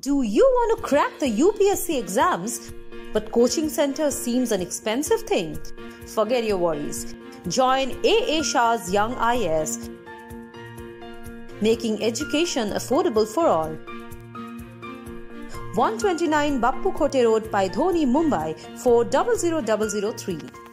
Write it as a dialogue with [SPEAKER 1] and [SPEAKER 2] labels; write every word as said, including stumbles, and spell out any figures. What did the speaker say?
[SPEAKER 1] Do you want to crack the U P S C exams, but coaching center seems an expensive thing? Forget your worries. Join A A Shah's Young I A S, making education affordable for all. one twenty-nine Bappu Khote Road, Paidhoni, Mumbai four zero zero zero zero three.